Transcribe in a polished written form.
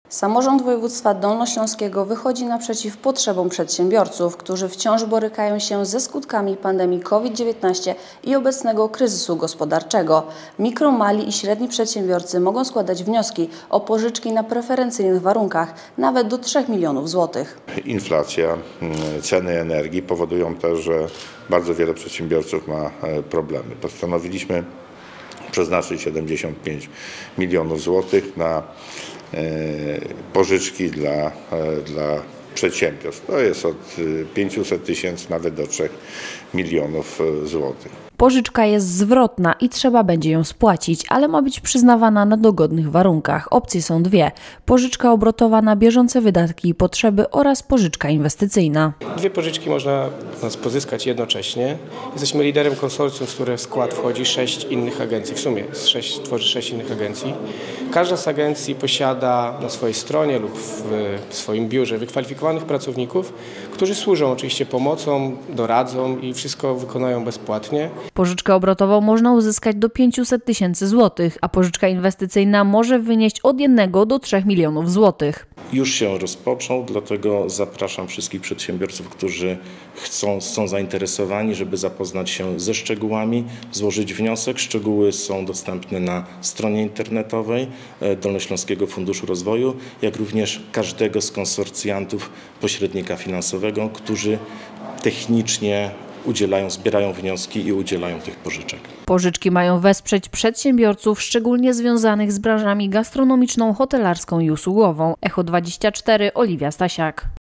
Samorząd województwa dolnośląskiego wychodzi naprzeciw potrzebom przedsiębiorców, którzy wciąż borykają się ze skutkami pandemii COVID-19 i obecnego kryzysu gospodarczego. Mikro, mali i średni przedsiębiorcy mogą składać wnioski o pożyczki na preferencyjnych warunkach, nawet do 3 milionów złotych. Inflacja, ceny energii powodują też, że bardzo wiele przedsiębiorców ma problemy. Postanowiliśmy przeznaczyć 75 milionów złotych na pożyczki dla przedsiębiorstw. To jest od 500 tysięcy nawet do 3 milionów złotych. Pożyczka jest zwrotna i trzeba będzie ją spłacić, ale ma być przyznawana na dogodnych warunkach. Opcje są dwie: pożyczka obrotowa na bieżące wydatki i potrzeby oraz pożyczka inwestycyjna. Dwie pożyczki można pozyskać jednocześnie. Jesteśmy liderem konsorcjum, w które w skład wchodzi 6 innych agencji. W sumie tworzy 6 innych agencji. Każda z agencji posiada na swojej stronie lub w swoim biurze wykwalifikowanych pracowników, którzy służą oczywiście pomocą, doradzą i wszystko wykonają bezpłatnie. Pożyczkę obrotową można uzyskać do 500 tysięcy złotych, a pożyczka inwestycyjna może wynieść od 1 do 3 milionów złotych. Już się rozpoczął, dlatego zapraszam wszystkich przedsiębiorców, którzy są zainteresowani, żeby zapoznać się ze szczegółami, złożyć wniosek. Szczegóły są dostępne na stronie internetowej Dolnośląskiego Funduszu Rozwoju, jak również każdego z konsorcjantów pośrednika finansowego, którzy technicznie zbierają wnioski i udzielają tych pożyczek. Pożyczki mają wesprzeć przedsiębiorców, szczególnie związanych z branżami gastronomiczną, hotelarską i usługową. Echo 24, Oliwia Stasiak.